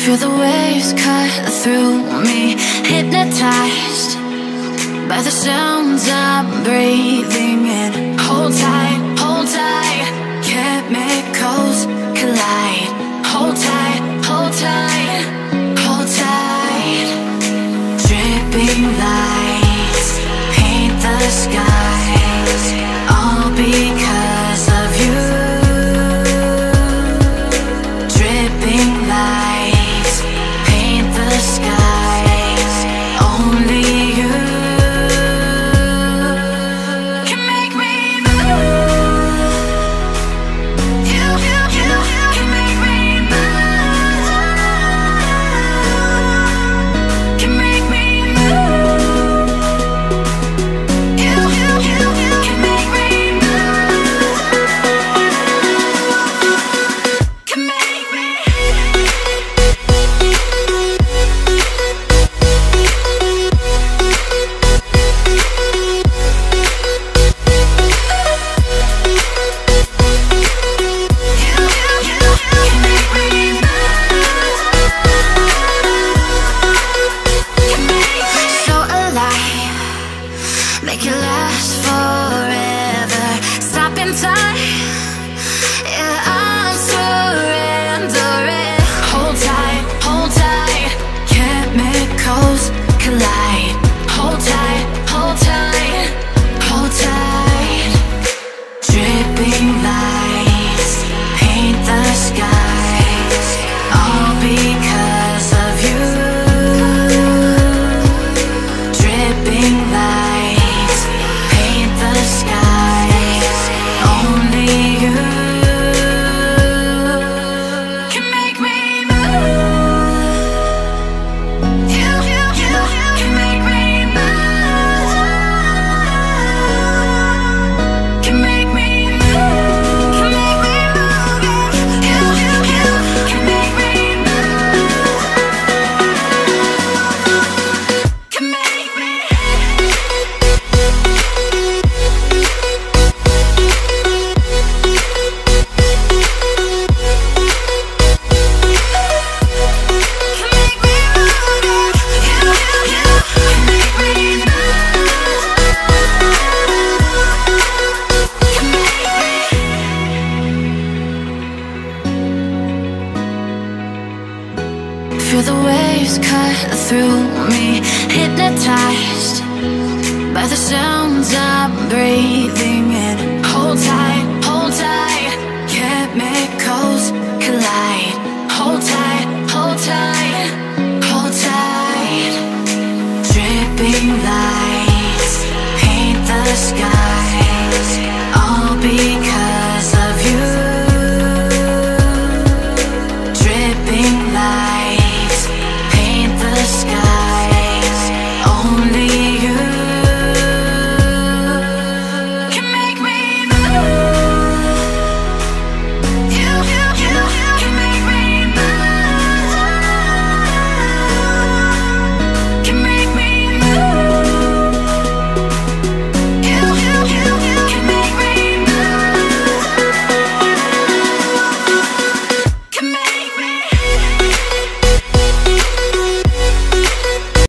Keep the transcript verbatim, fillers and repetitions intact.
Feel the waves cut through me, hypnotized by the sounds I'm breathing in. Hold tight, hold tight, chemicals collide. Hold tight, hold tight, hold tight. Dripping lights paint the skies, all because of you. Dripping lights paint the skies, only you can make me move. You, you, you can make me move. Can make me move. You, you, you can make me move. Can make me. So alive, make it last forever. Stop in time, yeah, I'm surrendering. Hold tight, hold tight, chemicals collide. Hold tight, hold tight, hold tight. Dripping lights paint the skies, all because of you. Dripping lights paint the skies, only you can make me move. You, you, you can make me move. Can make me move. Can make me move. You, you, you can make me move. Can make me. Can make me move. You, you, you can make me move. Feel the waves cut through me, hypnotized by the sounds I'm breathing.